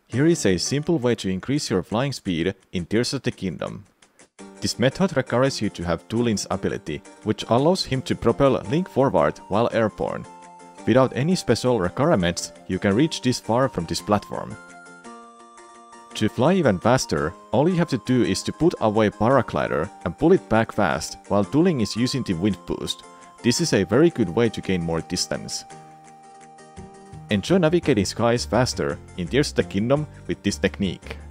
Here is a simple way to increase your flying speed in Tears of the Kingdom. This method requires you to have Tulin's ability, which allows him to propel Link forward while airborne. Without any special requirements, you can reach this far from this platform. To fly even faster, all you have to do is to put away Paraglider and pull it back fast while Tulin is using the wind boost. This is a very good way to gain more distance. Enjoy navigating skies faster in Tears of the Kingdom with this technique.